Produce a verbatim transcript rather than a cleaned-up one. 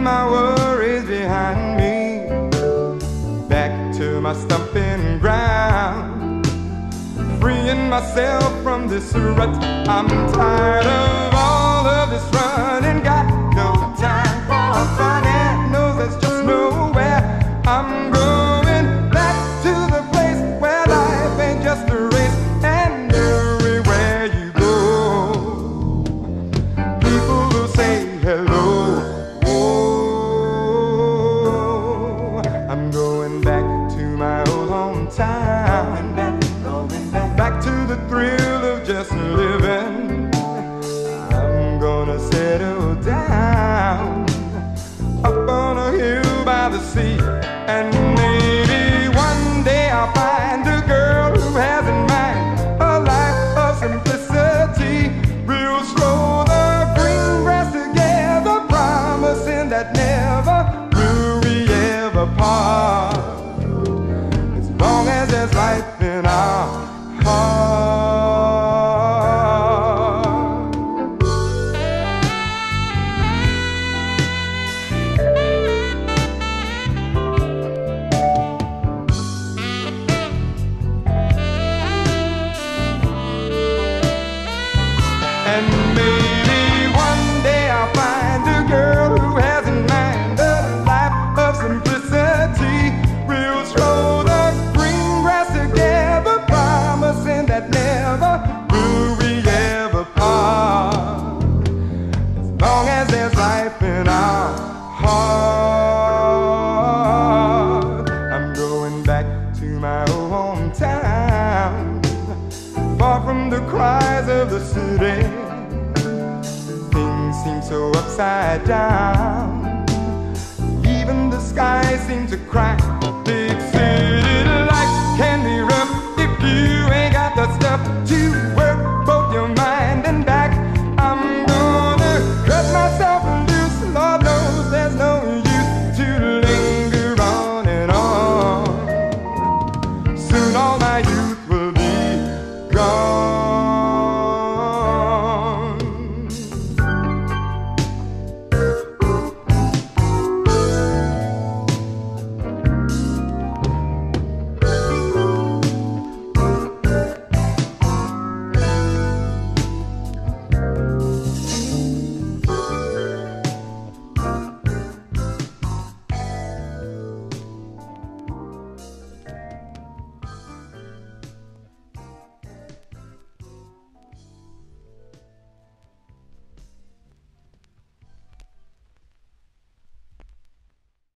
my worries behind me, back to my stomping ground, freeing myself from this rut. I'm tired of all of this running, got no time for fun, and knows there's just nowhere. I'm going back to the place where life ain't just a race, and everywhere you go, people will say hello. Oh, I'm going back to my old hometown, back, going back, back to the thrill of just living. I'm gonna settle down up on a hill by the sea, and maybe one day I'll find a girl who has in mind a life of simplicity. We'll stroll the green grass together, promising that never will we ever part, as long as there's life in our heart. And maybe one day I'll find a girl who has in mind a life of simplicity. We'll stroll the green grass together, promising that never will we ever part, as long as there's life in our heart. I'm going back to my old hometown, far from the cries of the city. Things seem so upside down, even the sky seems to cry. Big city lights can be rough if you ain't got the stuff to